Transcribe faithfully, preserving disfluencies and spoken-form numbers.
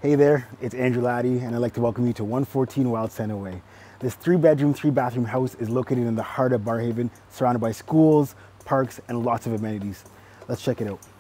Hey there, it's Andrew Laddie, and I'd like to welcome you to one fourteen Wild Center Way. This three bedroom, three bathroom house is located in the heart of Barrhaven, surrounded by schools, parks, and lots of amenities. Let's check it out.